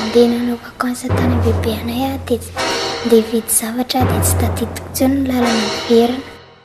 Andeha nanao vakansa tany bebe anay aho dia hividy zavatra dia tsy tadidiko intsony ny lalana miverina.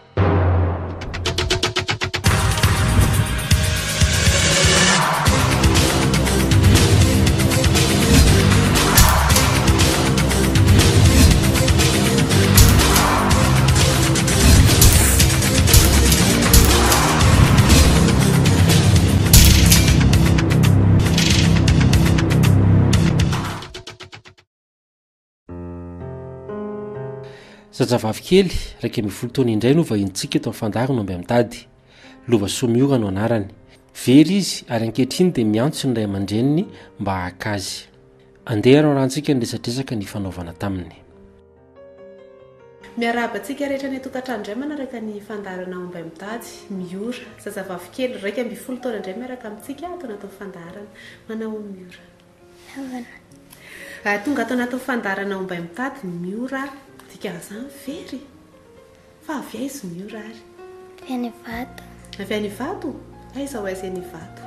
Zazavavikely raika amby folo taona indray no vahintsika eto amin'ny fandarina amby mitady lova somiora no anarany. Very izy ary ankehitriny dia miantso ny ray aman-dreniny mba haka azy. Andeha rahantsika ny resadresaka ny fanaovana taminy. Miarabantsika rehetra ny tokantrano indray manaraka ny fandarana ao ambay mitady miora zazavavikely raika amby folo taona indray miaraka amintsika ato anaty fandarana manao miora. Tonga ato anaty fandarana ao ambay mitady miora. Zany very fa avy aiza miora ary Avy any Vato. Avy any Vato? Aiza ho aiza any Vato?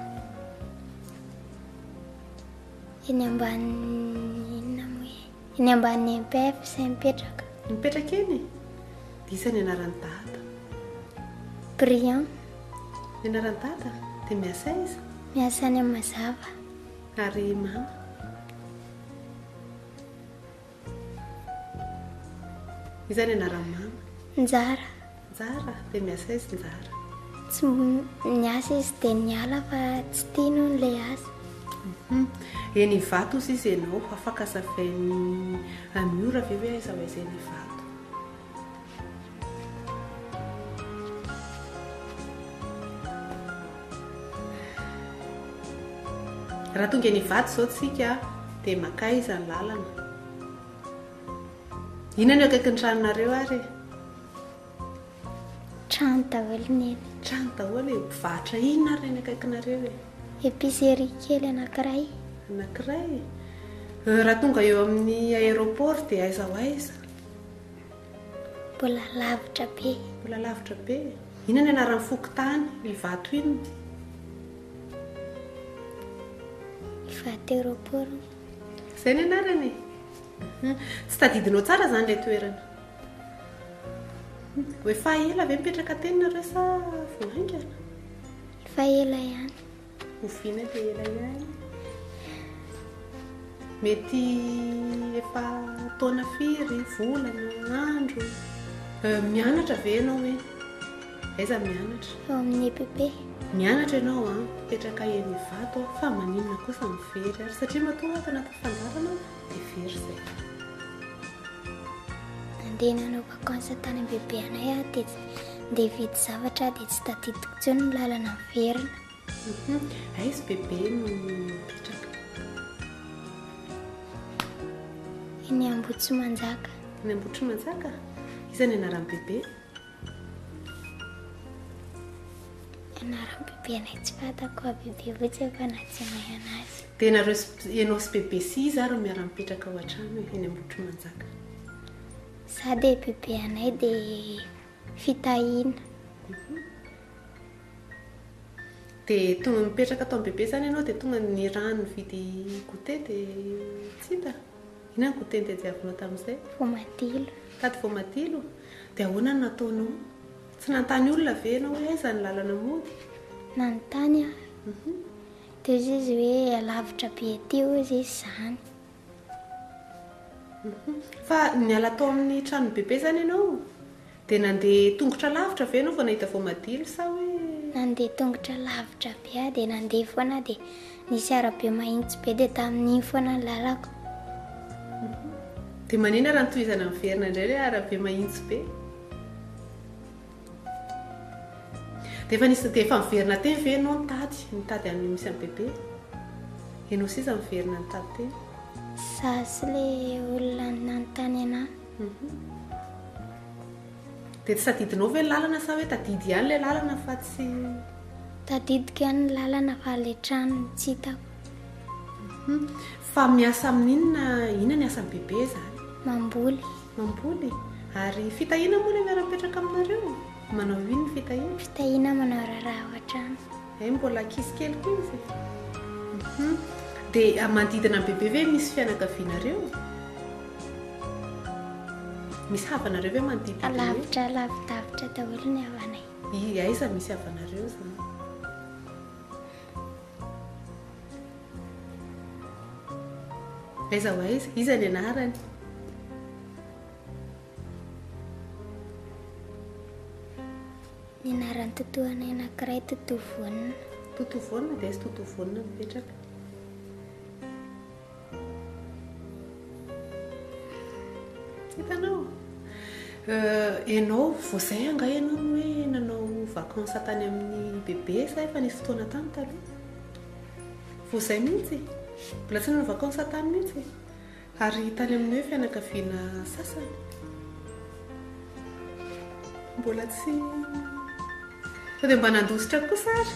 Eny ambany MPF izay mipetraka. Mipetraka eny? Dia isa ny anaran'ny dada? Brian. Ny anaran'ny dada? Dia miasa aiza? Miasa any amin'ny Mazava. Ary mama? Izany anaran'ny mama? Njara. Njara? Dia miasa aiza Njara? Tsy miasa izy dia niala fa tsy tiany ilay asa. Eny Vato ozy izy ianao afaka savainy miora ve hoe aiza ho aiza eny Vato? Raha tonga eny Vato izao tsika dia maka iza ny lalana. Inona no akaiky ny tranonareo ary? Trano daholo neny. Trano daholo e, mpivarotra inona ary ny akaikinareo e? Épicerie kely anankiray. Anankiray? Raha tonga eo amin'ny aéroport dia aiza ho aiza? Mbola lavitra be. Mbola lavitra be? Inona ny anaran'ny fokontany Vato inona? Vato aéroport. Izay ny anarany? Tsy tadidinao tsara zany ilay toerana? Hoe fa ela ve mipetraka teny nareo sa voaingana? Efa ela ihany. Oviana dia ela ihany. Mety efa taona firy, volana, andro. Mianatra ve ianao hoe? Aiza mianatra? Ao amin'ny EPP. Mianatra ianao mipetraka eny Vato fa maninona kosa mivery ary satria matoa ato anaty fandarana dia very izay. Andeha nanao vakansa tany bebe anay aho dia hividy zavatra dia tsy tadidiko intsony ny lalana miverina. Aiza bebe no mipetraka? Eny Ambohitsimanjaka. Eny Ambohitsimanjaka? Iza ny anaran'ny bebe? Anaran'ny bebe anay tsy fantako bebe fotsiny fa natsiamay anazy. Dia nareo ianao sy bebe sy iza ary miara-mipetraka ao an-trano eny Ambohitsimanjaka? Za dia bebe anay dia fitahiana. Dia tonga mipetraka tao amin'ny bebe izany ianao dia tonga ny rano vidy goûter dia tsy hita? Inona ny goûter nitadiavinao tamin'izay? Voamadilo. Tady voamadilo? Dia ahoana no nataonao? Tsy nantany olona ve ianao hoe aiza ny lalana mody? Nanontany aho. Dia izy hoe lavitra be aty hozy izy izany. Fa niala tao amin'ny trano bebe izany ianao? Dia nandeha tongotra lavitra ve ianao vao nahita voamadilo sa hoe? Nandeha tongotra lavitra be aho dia nandeha foana dia nisy arabe mahitsy be dia tamin'iny foana ny lalako. Dia manina raha notohizana miverina indray hoe arabe mahitsy be? Dia efa miverina teny ve ianao nitady amin'ny misy amin'ny bebe? Ianao sisa miverina nitady teny? Za sy ilay olona nanontany anahy. Dia tsy tadidinao ve ny lalana sa hoe tadidy ihany ilay lalana fa tsy... Tadidiko ihany ny lalana fa ilay trano tsy hitako. Fa miasa amin'inona, inona ny asan'ny bebe izany? Mamboly. Mamboly? Ary fitahiana moa ilay miara-mipetraka aminareo? Manao ino fitahiana? Fitahiana manao raharaha ao an-trano. Mbola ankizy kely koa izy. dia manodidina ny bebe ve misy fianakavianareo misy havanareo ve manodidina lavitra lavidavitra daholo ny havanay aiza misy havanareo zany aiza ho aiza iza ny anarany ny anaran'ny totoanay anankiray totovonina totovonina dia izy totovonina mipetraka hitanao ianao vo zay anga ianao ny hoe nanao vakansa tany amin'ny bebe sa efa nisy fotoana tany taloha vo zay mihitsy mbola tsy nanao vakansa tany mihitsy ary tany amin'ny hoe fianakaviana sasany mbola tsy sao dia mba nandositra kosa ary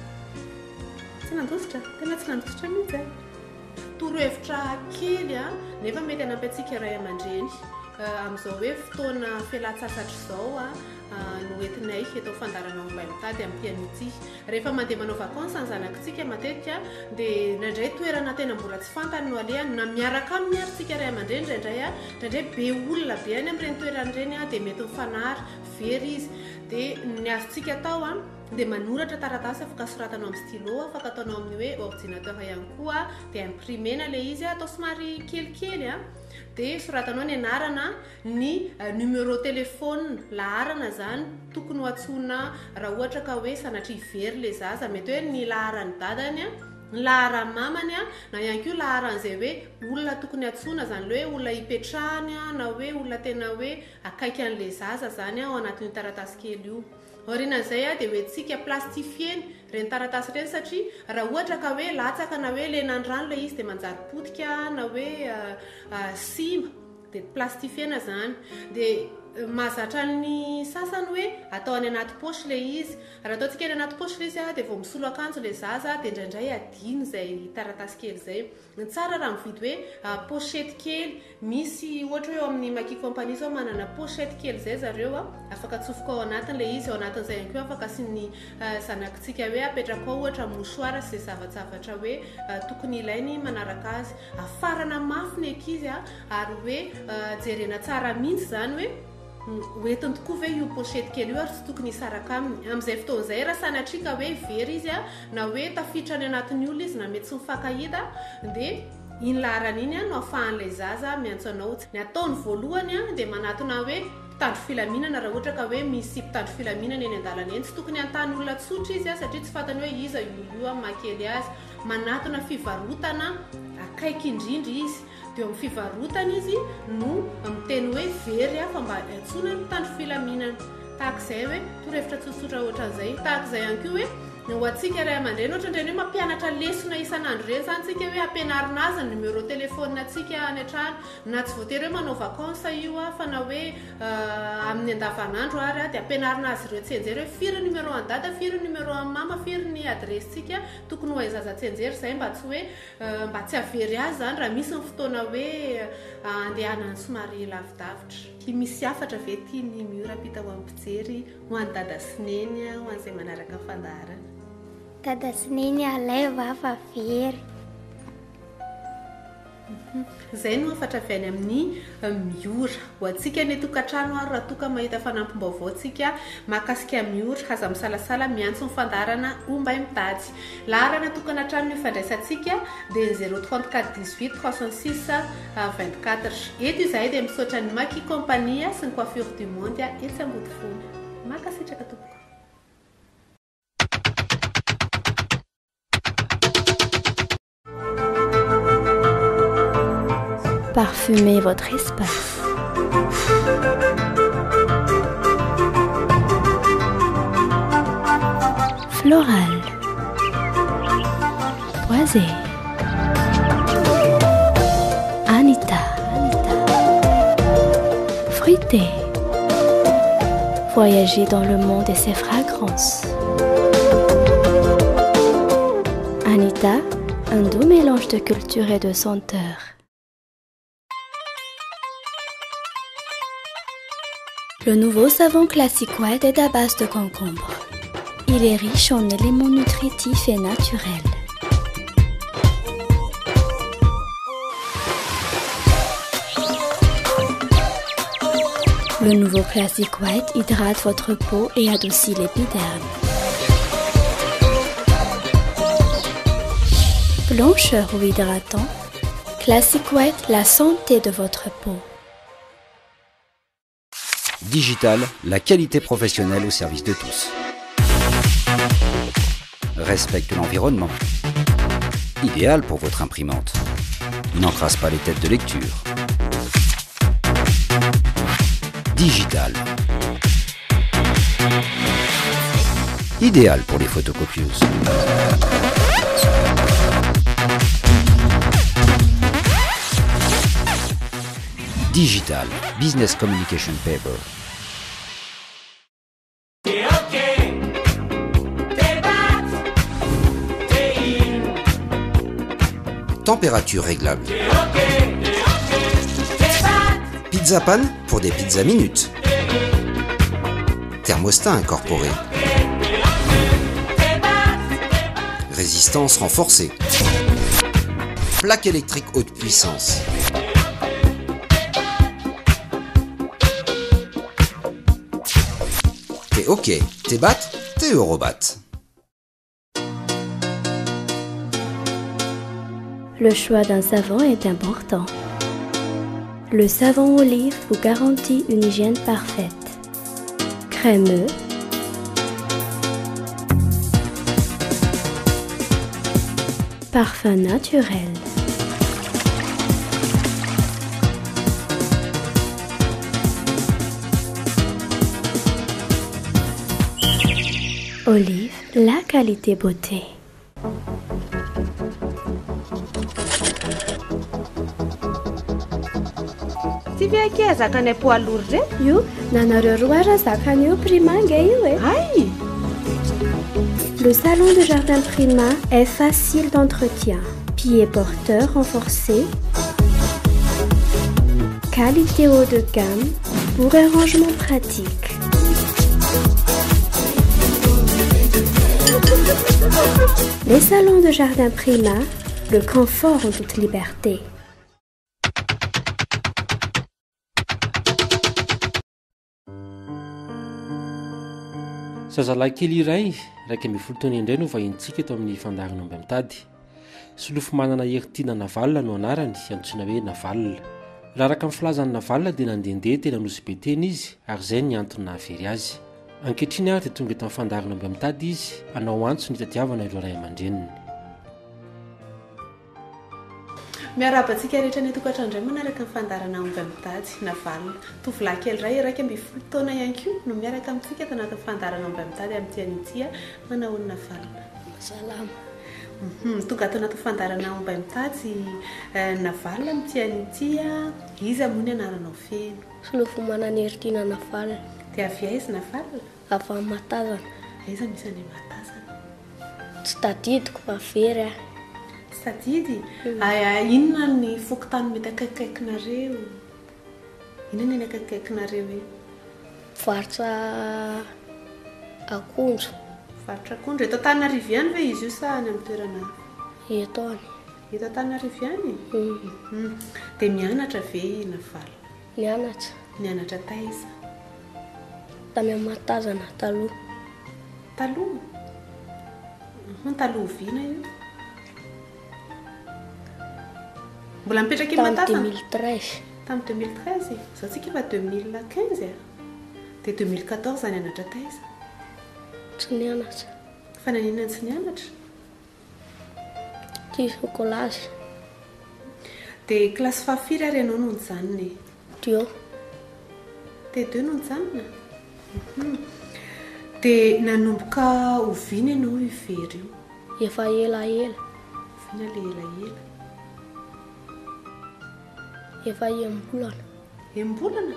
tsy nandositra tena tsy nandositra mihitsy torohevitra kely a nefa mety hanampy antsika ray aman-dreny amin'izao hoe fotoana fialan-tsasatra izao no entinay atao fandarana ombay mitady amin'ny mpianitsy rehefa mandeha manao vakansa ny zanakitsika matetika dia indraindray toerana tena mbola tsy fantany no alehany na miaraka amin'ny aritsika ray aman-dreny indraindray be olona be any amin'ireny toeran'ireny dia mety mifanary very izy dia ny azontsika atao dia manoratra taratasy afaka soratanao amin'ny stylo afaka ataonao amin'ny hoe ordinateur ihany koa dia imprimena ilay izy atao somary kelikely dia soratanao ny anarana ny numéro téléphone laharana zany tokony ho antsoina raha ohatra ka hoe sanatria very le zaza mety hoe ny laharany dadany ny laharany mamany na ihany koa laharan'izay hoe olona tokony antsoina zany le hoe olona hipetrahany na hoe olona tena hoe akaiky an'le zaza zany ao anatin'ny taratasy kely io orinan'izay dia hoentsika plastifieny reny taratasy ireny satria raha ohatra ka hoe latsaka na hoe lenandrano le izy dia manjary potika na hoe simba dia plastifiena zany dia mahazatra ny sasany hoe atao any anaty posy le izy raha ataontsika any anaty posy le izy dia vao misolo akanjo le zaza dia indraindray adiny zay taratasy kely zay ny tsara raha mividy hoe pochette kely misy ohatra hoe eo amin'ny maki compagnie zao manana pochette kely zay zareo afaka atsofoka ao anatiny le izy ao anatin'izay ihany koa afaka sy ny zanakitsika hoe apetraka ao ohatra mosoara sy zay zavatra hoe tokony ilainy manaraka azy afarana mafy ny ankizy ary hoe jerena tsara mihitsy zany hoe hoentiny tokoa ve io pochette kely io ary tsy tokony hisaraka aminy amin'izay fotoan'izay raha sanatrika hoe very izy na hoe tafiditra any anatin'ny olona izy na mety tsy mifakahita dia iny laharana iny no ahafahan'ilay zaza miantso anao ny ataony voalohany dia manatona hoe mpitandro filaminana raha ohatra ka hoe misy mpitandro filaminana eny an-dalana eny tsy tokony antany olona tsotra izy satria tsy fantany hoe iza io makely azy manatona fivarotana akaiky indrindra izy dia amin'ny fivarotana izy no miteny hoe very fa mba antsoina ny mpitandro filaminana tahak'izay hoe torohevitra tsotsotra ohatran'izay tahak'izay ihany koa hoe ho antsika ray aman-dreny ohatra indreny hoe mampianatra lesona isan'andro reny zany tsika hoe ampianarina azy ny numéro téléphone atsika any an-trano na tsy voatery hoe manao vakansa io fa na hoe amin'ny andavanandro ary dia ampianarina azy ireo tsenjery hoe firy numéro any dada firy numéro any mama firy ny adressintsika tokony ho aizaza tsenjery zay mba tsy hoe mba tsy avery azy zany raha misy ny fotoana hoe andehanany somary lavidavitra misy afatra ve tia ny miorapita ho amin'ny mpijery ho any dada sineny ho an'izay manaraka fandaharana dada sineny alaiva fa very zay no afatra avy any amin'ny miora ho antsika ny tokantrano ary raha toka mahita fanampim-baovao tsika mahakasika miora aza misalasala miantso ny fandarana ombay mitady laharana tokana trano ny ifandraisantsika dia 034 18 36 24 eto izahay dia misaotra ny maki compagnie sy ny coiffure du monde etsy ambody fona mahakasitraka tompoko Parfumez votre espace. Floral, boisé, Anita, fruité. Voyagez dans le monde et ses fragrances. Anita, un doux mélange de culture et de senteur. Le nouveau savon Classic White est à base de concombre. Il est riche en éléments nutritifs et naturels. Le nouveau Classic White hydrate votre peau et adoucit l'épiderme. Blancheur ou hydratant, Classic White, la santé de votre peau. Digital, la qualité professionnelle au service de tous. Respecte l'environnement. Idéal pour votre imprimante. N'encrasse pas les têtes de lecture. Digital. Idéal pour les photocopieuses. Digital, Business Communication Paper. Température réglable. Pizza pan pour des pizzas minutes. Thermostat incorporé. Résistance renforcée. Plaque électrique haute puissance. T'es OK, t'es bat, t'es Eurobat. Le choix d'un savon est important. Le savon Olive vous garantit une hygiène parfaite. Crémeux, parfum naturel. Olive, la qualité beauté. Ty ve akea zakanay poids lourd re? Io, nanareo roa ara zakany io primanga io e. Ay! Le salon de jardin Prima est facile d'entretien. Pieds porteurs renforcés. Qualité haut de gamme pour un rangement pratique. Les salons de jardin Prima, le confort en toute liberté. Zazalahy kely iray raika amby folo taona indray no vahintsika eto amin'ny fandarana omby mitady. Solofo manana heritina navalina no anarany, antsoina hoe navalina. Raha araka amin'ny filazan'ny navalina dia nandehandeha teny Anosy be teny izy, ary izay ny antony nahavery azy. Ankehitriny ary dia tonga eto amin'ny fandarana omby mitady izy, hanao antso ny tadiavana ireo ray aman-dreniny. Miarabantsika rehetra ny tokatrano indray manaraka amin'ny fandarana omby mitady navalina. Tovolahy kely iray raika amby folo taona ihany koa no miaraka amintsika eto anatin'ny fandarana omby mitady amin'ny Tianitsia manao ny navalina. Salama. Tonga ato anatin'ny fandarana omby mitady navalina amin'ny Tianitsia, iza moa ny anaranao feno? Solofo manana heritina navalina. Dia avy aiza navalina? Avy amin'ny Matazana. Aiza misy any Matazana? Tsy tadidiko fa very aho. Sadidy, inona ny fokotany mety akaikaikinareo? Inona ny akaikaikinareo e? Varotra akondro. Varotra akondro. Eto Antananarivo ihany ve izy io sa any amin'ny toerana? Eto any. Eto Antananarivo ihany? Dia mianatra ve navalina? Nianatra. Nianatra taiza? Tamy amin'ny Matazana taloha. Taloha? Taloha viana io? Mbola mipetraka iny Matazana? Tamin'ny 2013. Tamin'ny 2013? Izao tsika efa 2015 a? Dia 2014 nianatra taiza? Tsy nianatra. Fa naninona tsy nianatra? Tisy kolazy. Dia kilasy fahafiry ary ianao no nijanona? Dio. Dia 2 no nijanona? Dia nanomboka oviana ianao ivery io? Efa elaela. Oviana le elaela. Efa embolana. Embolana?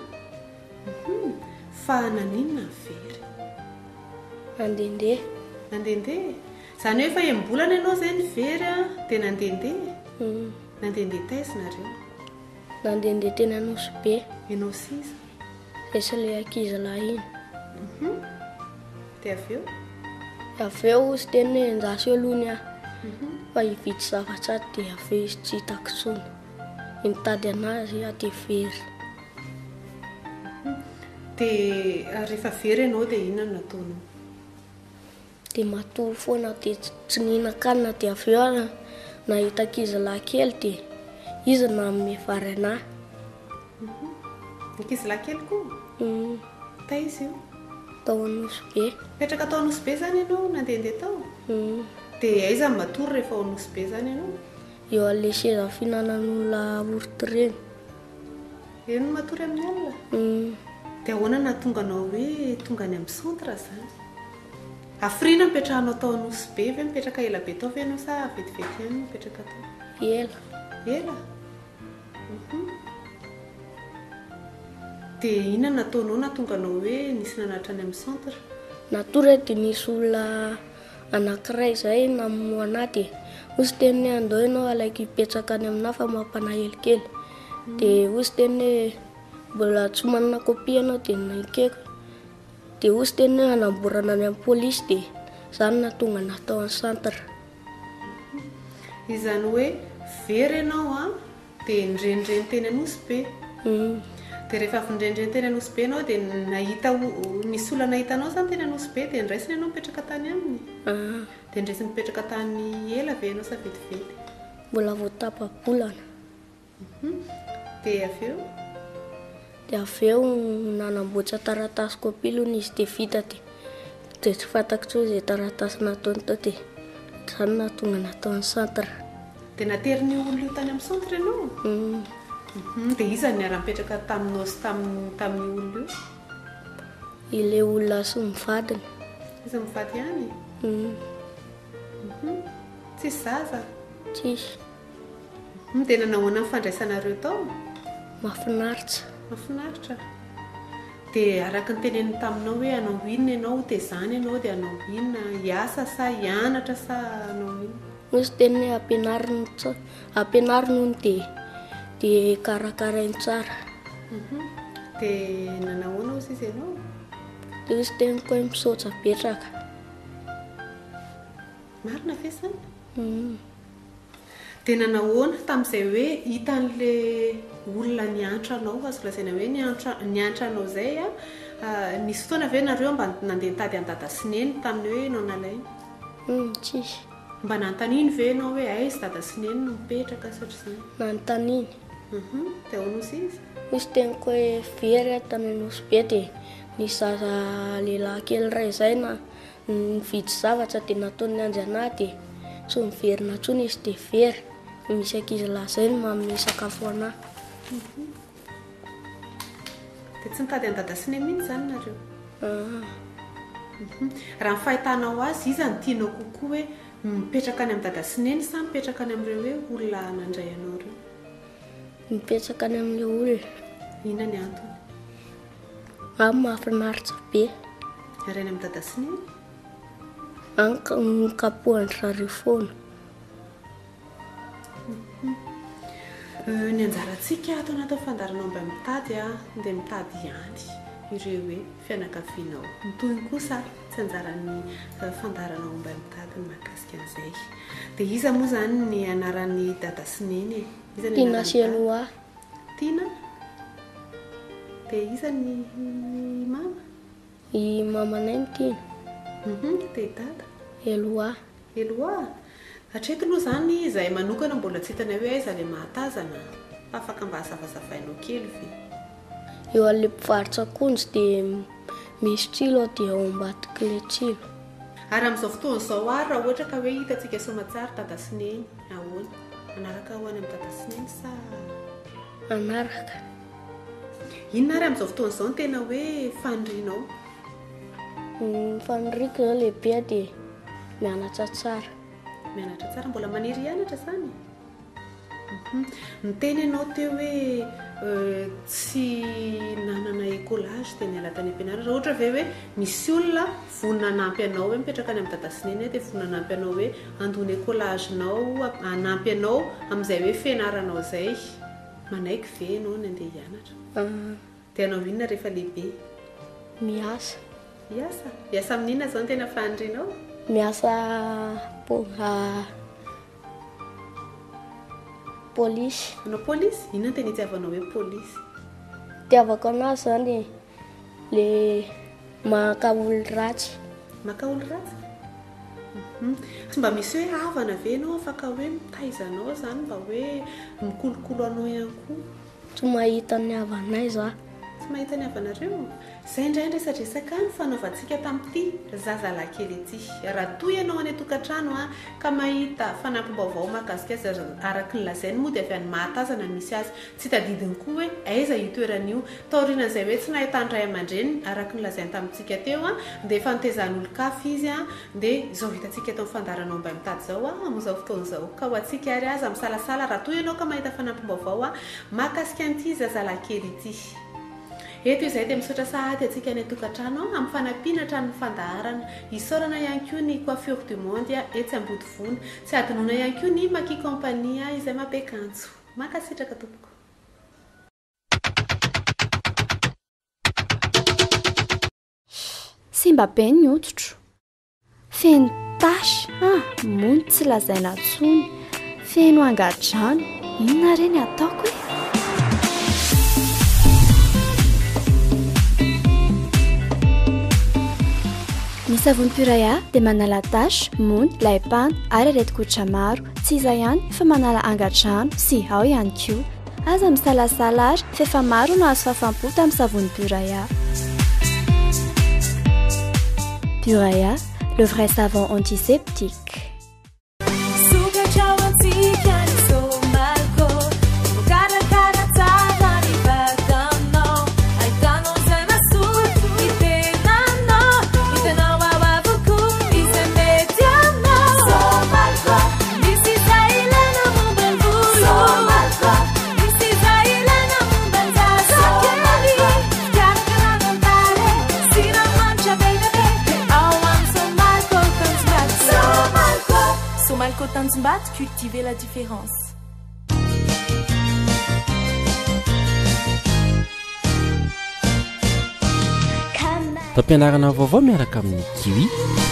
Fa naninona very? Nandendeha. Nandendeha? Izany hoe efa embolana ianao izay ny very dia nandendeha? Nandendeha taiza nareo? Nandendeha teny Anosy be. Ianao sisa? Esy ilay ankizy lahy iny. Dia avy eo? Avy eo izy teny hoe endasy alohany aho. Fa hividy zavatra dia avy eo izy tsy hitako intsony. Nitady anazy aho dia very. dia rehefa very ianao dia inona no nataonao? dia matory foana dia tsy nihinan-kanina dia avy eo nahita ankizilahy kely dia izy nanome vary anahy. Ankizilahy kely koa? Taiza io? Tao Anosy Be. Petraka tao Anosy Be zany ianao nandehandeha tao? Dia aiza ny matory rehefa ao Anosy Be zany ianao? Eo an'ilay seza fihinanan'olona orto ireny. Eo no matory amin'ny alina? Dia ahoana nahatonganao hoe tonga any amin'ny centre zany? Afrina mipetrahanao tao Anosy Be ve mipetraka ela be tao ve ianao sa vetivety ihany mipetraka tao? Ela. Ela? Dia inona nataonao nahatonganao hoe nisy nanatra any amin'ny centre? Natory dia nisy olona anankiray izay namono anahy dia osy teny hoe andao ianao alaiky hipetraka any aminahy fa mampalahelo kely. Dia osy teny hoe mbola tsy manana kopia ianao dia naikeko. Dia osy teny hoe hanamborana any amin'ny polisy dia izany nahatonga natao amin'ny centre. Izany hoe very ianao dia nirendreny teny Anosy Be. Dia rehefa avy nirendreny teny Anosy Be ianao dia nahita misy olona nahitanao zany teny Anosy Be dia niraisiny ianao mipetraka tany aminy? Dia niraisiny mipetraka tany ela ve ianao sa vetivety? Mbola vao tapa-bolana. Dia avy eo? Dia avy eo nanamboatra taratasy kopia aloha izy dia vita dia tsy fantako tsao izay taratasy nataony tao dia izany nahatonga natao amin'ny centre. Dia nateriny olona io tany amin'ny centre ianao? Dia iza ny niara-mipetraka taminao sy tamin'ny olona io? Ilay olona sy mivadiny. Iza mivady ihany? Tsisy zaza? Tsisy. Dia nanahoana nifandraisanareo tao? Mahafinaritra. Mahafinaritra. Dia araka ny teneniny taminao hoe hanao inona ianao dia izany ianao dia hanao inona? Hiasa sa hianatra sa hanao inona? Osy teny hoe ampianariny dia karakarainy tsara. Dia nanahoana osy izy ianao? Dia osy teny koa misaotra betraka. Marina ve izany? Dia nanahoana tamin'izay hoe hitan'ilay olona niantra anao, azo lazaina hoe niantra anao izay nisy fotoana ve nareo mba nandeha nitady an-dada sy neny tamin'ny hoe ianao nalainy? Tsisy. Mba nanontaniany ve ianao hoe aiza dada sy neny no mipetraka sa ohatr'izany? Nanontaniany. Dia ahoana osy izy? Osy teny koa hoe very tany Anosy Be dia nisy zaza lehilahy kely iray izay nividy zavatra dia nataony anjy anahy dia tsy miverina intsony izy dia very. Misy ankizilahy izay no manome sakafo anahy. Dia tsy nitady an-dada sy neny mihitsy izany nareo? Raha ny fahitanao azy, iza ny tianao kokoa hoe mipetraka any amin'ny dada sy neny sa mipetraka any amin'ireo hoe olona nandray anao ireo? Mipetraka any amin'ilay olona. Inona ny antony? Amin'ny mahafinaritra be. Ary any amin'ny dada sy neny? Any kapohany zareo foana. Ny anjarantsika ato anaty fandaranao mba mitady dia mitady ihany ireo hoe fianakavianao. Nitoy kosa tsy anjaran'ny fandaranao mba mitady ny mahakasika an'izay. Dia iza moa zany ny anaran'ny dada sy neny? Tina sy Eloa. Tina? Dia iza ny mama? I mamanay ny Tina. Dia dada? Eloa. Eloa? Hatreto aloha zany izahay manokana mbola tsy hitanay hoe aiza ilay mahatazana. Afaka mba hazavazavainao kely ve? Eo an'ilay mpivarotra akonjy dia misy tsilo dia ao ambadiky ilay tsilo. Ary amin'izao fotoana izao raha ohatra ka hoe hitantsika soamatsara dada sy neny, ahoana? Anaraka ho any amin'ny dada sy neny sa? Anaraka. Inona ary amin'izao fotoana izao no tena hoe fanirianao? Faniriako izao lehibe dia mianatra tsara. Mianatra tsara, mbola maniry hianatra zany? Niteny ianao teo hoe tsy nanana écolage dia niala tany am-pianarana. Raha ohatra ve hoe misy olona vonona hanampy anao hoe mipetraka any amin'ny dada sy neny dia vonona hanampy anao hoe handony écolagenao, hanampy anao amin'izay hoe fianaranao izay, manaiky ve ianao ny andeha hianatra? Dia anao inona rehefa lehibe? Miasa. Miasa? Miasa amin'inona izao no tena fanirianao? Miasa polisy. Anao polisy? Inona no tena itiavanao hoe polisy? Tiavako anazy zany le maka olo ratsy. Maka olo ratsy? Tsy mba misy hoe havana ve anao afaka hoe mitaizanao zany mba hoe mikolokolo anao ihany koa? Tsy mahita ny havanay za. Tsy mahita ny havanareo? Zay indraindray sadresaka ny fanaovantsika tamin'ity zazalakely ity. Raha toy ianao any tokantrano ka mahita fanampim-baovao mahakasika araky ny lazainy moa dia avy any mahatazana misy azy. Tsy tadidiny koa hoe aiza io toeran'io. Taorian'izay hoe tsy nahitandray aman-dreny araky ny lazainy tamintsika teo dia efa nitezan'olo-kafy izy dia izao hitantsika tao fandaranao mba mitady zao amin'izao fotoan'izao. Ka ho antsika ary aza misalasala raha toy ianao ka mahita fanampim-baovao mahakasika an'ity zazalakely ity. Eto izay dia misaotra sahady atsika any tokantrano amin'ny fanampianatra ny fandaharana. Isaorana ihany koa ny coiffure du monde etsy Ambodivona. Tsy adinoina ihany koa ny Maki compagnie izay mampiakanjo. Mankasitraka tompoko. Simba be ny hoditro. Feno tasy. Mony tsy lazaina tsony. Feno angadrano. Inona reny ataoko e? Ny savony Puraya dia manala tasy, mony, laipana ary aretin-koditra maro. Tsy izay ihany fa manala angadrano sy ao ihany koa. Aza misalasala ary fa efa maro no azo fafam-po tamin'ny savony Puraya. Puraya, le vrai savon antiseptique. Tanzimbat, cultiver la différence. Tampianarana vaovao miaraka amin'ny Kiwi.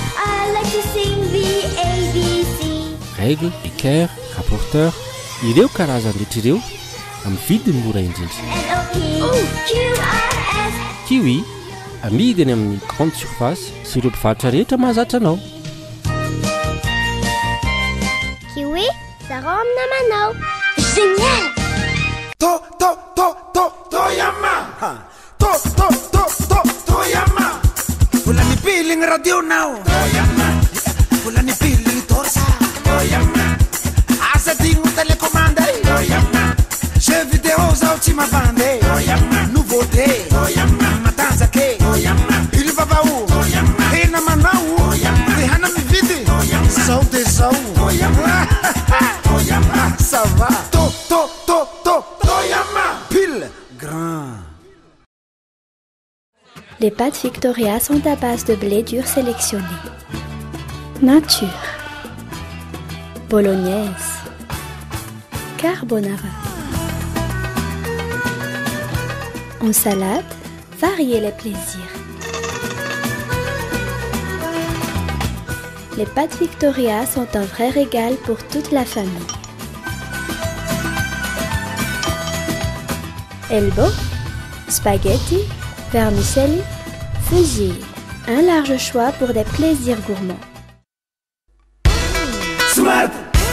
Règle, équerre, rapporteur, ireo karazany rehetra ireo amin'ny vidiny mora indrindra. Kiwi, amidy any amin'ny grande surface sy ireo mpivarotra rehetra mahazatra anao. Kiwi, sarao amina manao. Génial! Toyama! Toyama! Fulani peeling radio now. Toyama! Fulani peeling torsa. Toyama! Asa dingo telecomanda. Toyama! Jeux vidéo za ultima bande. Toyama! Nouveauté. Toyama! Matanza ke. Toyama! Il va où? Toyama! Ena manau. Toyama! Dehana mi vidi. Toyama! Sau de sau. Toyama! Toyama! Ça va. Toyama! Pile grand. Les pâtes Victoria sont à base de blé dur sélectionné. Nature. Bolognaise. Carbonara. En salade, variez les plaisirs. Les pâtes Victoria sont un vrai régal pour toute la famille. Elbow, spaghetti, vermicelli, fusilli. Un large choix pour des plaisirs gourmands. Smart,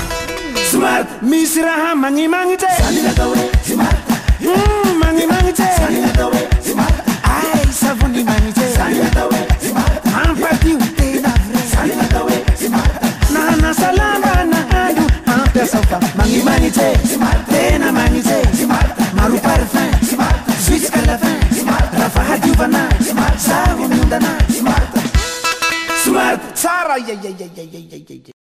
misra mangi mangite. Smart, mangi mangite. Smart, ay savoni mangite. Smart, ampati utena vre. Smart, na salama na adu ampe sofa. Mangi mangite. Smart, tena mangite. Smart, maru parfum. Smart, jusqu'à la fin. Smart, rafa diuvana. Smart, savoni undana. Smart, Sara,